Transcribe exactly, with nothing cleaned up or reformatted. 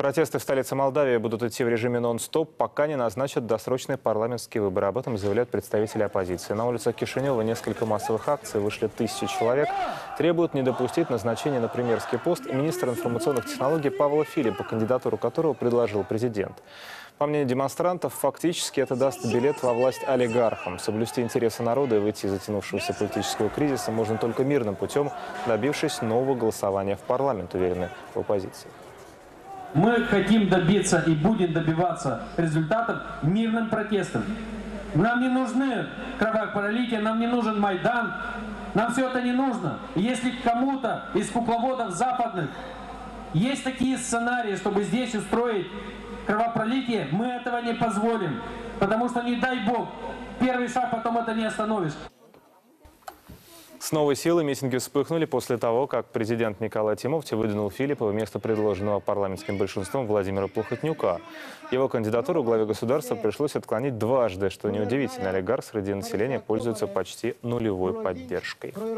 Протесты в столице Молдавии будут идти в режиме нон-стоп, пока не назначат досрочные парламентские выборы. Об этом заявляют представители оппозиции. На улицах Кишинева несколько массовых акций, вышли тысячи человек. Требуют не допустить назначения на премьерский пост министра информационных технологий Павла Филиппа, кандидатуру которого предложил президент. По мнению демонстрантов, фактически это даст билет во власть олигархам. Соблюсти интересы народа и выйти из затянувшегося политического кризиса можно только мирным путем, добившись нового голосования в парламент, уверены в оппозиции. Мы хотим добиться и будем добиваться результатов мирным протестом. Нам не нужны кровопролития, нам не нужен Майдан, нам все это не нужно. И если кому-то из кукловодов западных есть такие сценарии, чтобы здесь устроить кровопролитие, мы этого не позволим. Потому что, не дай бог, первый шаг, потом это не остановишь. С новой силой митинги вспыхнули после того, как президент Николай Тимофтев выдвинул Филиппа вместо предложенного парламентским большинством Владимира Плохотнюка. Его кандидатуру главе государства пришлось отклонить дважды, что неудивительно, олигарх среди населения пользуется почти нулевой поддержкой.